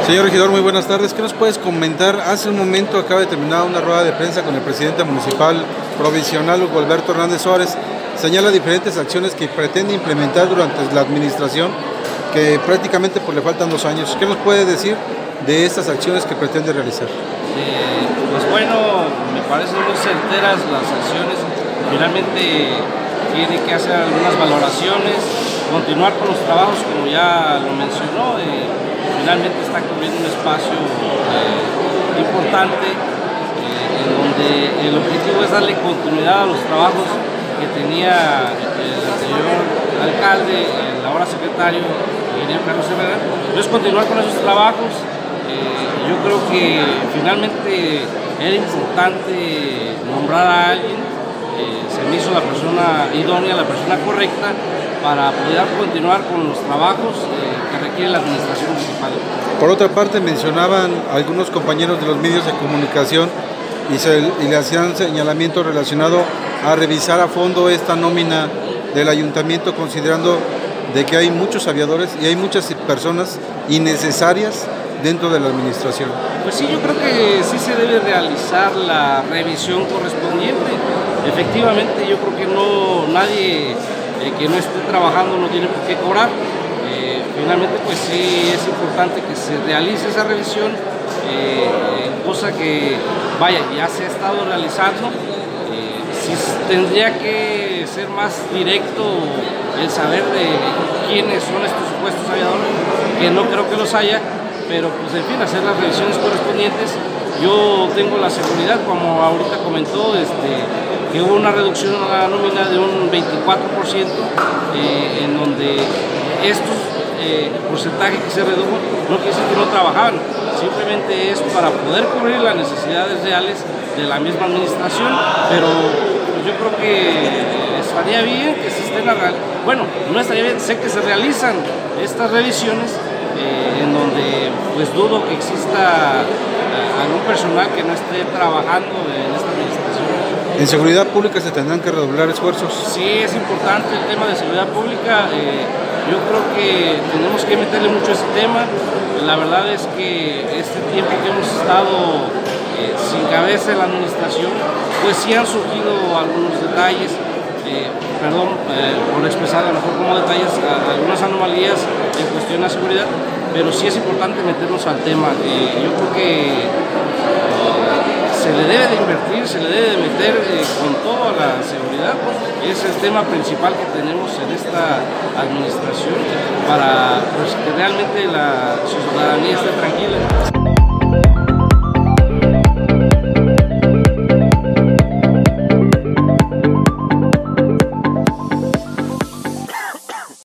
Señor regidor, muy buenas tardes. ¿Qué nos puedes comentar? Hace un momento acaba de terminar una rueda de prensa con el presidente municipal provisional, Hugo Alberto Hernández Suárez. Señala diferentes acciones que pretende implementar durante la administración, que prácticamente pues, le faltan 2 años. ¿Qué nos puede decir de estas acciones que pretende realizar? Pues bueno, me parecen muy certeras las acciones. Finalmente tiene que hacer algunas valoraciones, continuar con los trabajos como ya lo mencionó. Finalmente está cubriendo un espacio importante en donde el objetivo es darle continuidad a los trabajos que tenía el anterior alcalde, el ahora secretario, ingeniero Carlos Herrera. Entonces continuar con esos trabajos. Yo creo que finalmente era importante nombrar a alguien, se me hizo la persona idónea, la persona correcta para poder continuar con los trabajos que requiere la administración municipal. Por otra parte, mencionaban algunos compañeros de los medios de comunicación y le hacían señalamiento relacionado a revisar a fondo esta nómina del ayuntamiento, considerando de que hay muchos aviadores y hay muchas personas innecesarias dentro de la administración. Pues sí, yo creo que sí se debe realizar la revisión correspondiente. Efectivamente, yo creo que nadie que no esté trabajando no tiene por qué cobrar. Finalmente, pues sí es importante que se realice esa revisión, cosa que, vaya, ya se ha estado realizando. Sí tendría que ser más directo el saber de quiénes son estos supuestos aviadores, que no creo que los haya, pero pues en fin, hacer las revisiones correspondientes. Yo tengo la seguridad, como ahorita comentó, que hubo una reducción a la nómina de un 24%, en donde estos porcentajes que se redujo no quiere decir que no trabajaban, simplemente es para poder cubrir las necesidades reales de la misma administración, pero yo creo que estaría bien que se estén bueno, no estaría bien, sé que se realizan estas revisiones, en donde pues dudo que exista algún personal que no esté trabajando en esta administración. ¿En seguridad pública se tendrán que redoblar esfuerzos? Sí, es importante el tema de seguridad pública. Yo creo que tenemos que meterle mucho a ese tema. La verdad es que este tiempo que hemos estado sin cabeza en la administración, pues sí han surgido algunos detalles, por expresar a lo mejor como detalles, algunas anomalías en cuestión de la seguridad, pero sí es importante meternos al tema. Yo creo que se le debe de invertir, se le debe de meter con toda la seguridad. Es el tema principal que tenemos en esta administración para pues, que realmente la ciudadanía esté tranquila.